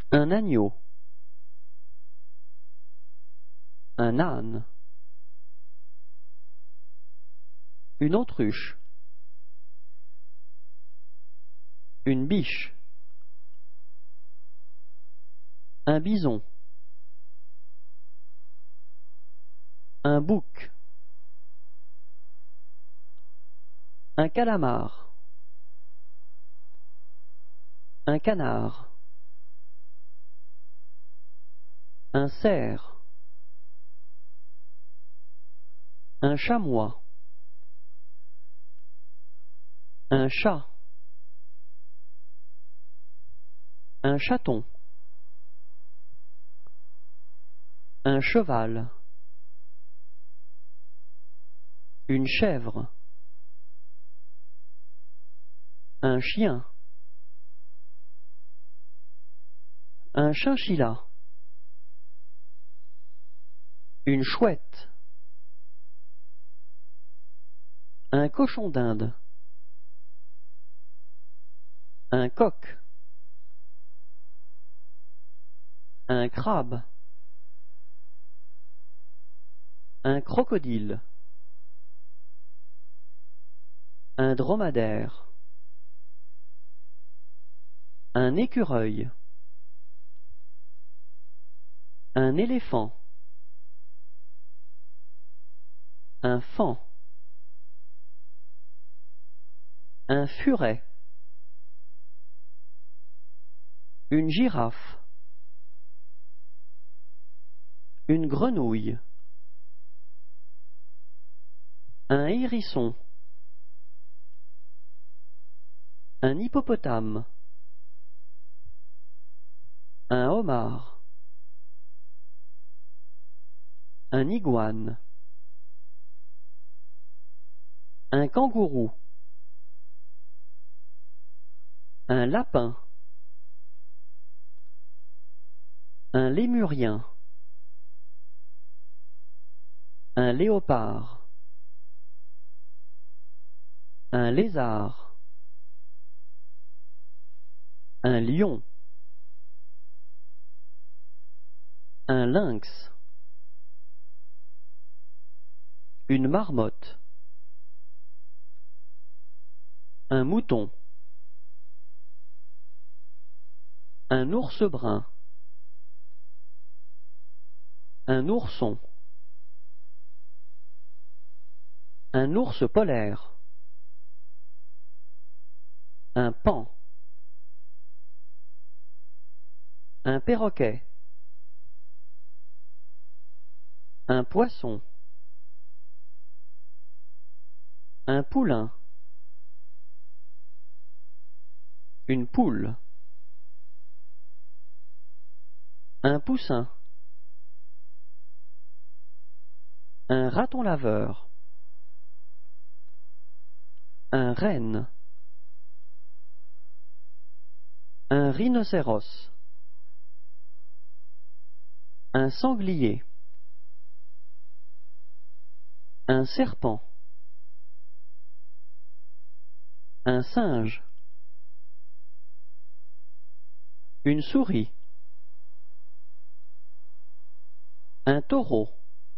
Un agneau. Un âne. Une autruche. Une biche. Un bison. Un bouc. Un calamar. Un canard. Un cerf. Un chamois. Un chat. Un chaton. Un cheval. Une chèvre. Un chien. Un chinchilla. Une chouette. Un cochon d'Inde. Un coq. Un crabe. Un crocodile. Un dromadaire. Un écureuil. Un éléphant. Un faon. Un furet. Une girafe. Une grenouille. Un hérisson. Un hippopotame. Un homard. Un iguane. Un kangourou. Un lapin. Un lémurien. Un léopard. Un lézard. Un lion. Un lynx. Une marmotte. Un mouton. Un ours brun. Un ourson. Un ours polaire. Un paon. Un perroquet. Un poisson. Un poulain. Une poule. Un poussin. Un raton laveur. Un renne. Un rhinocéros. Un sanglier. Un serpent. Un singe. Une souris. Un taureau.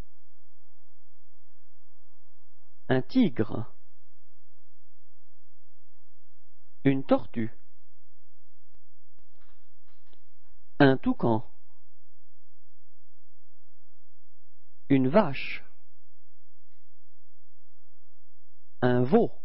Un tigre. Une tortue. Un toucan. Une vache. Un veau.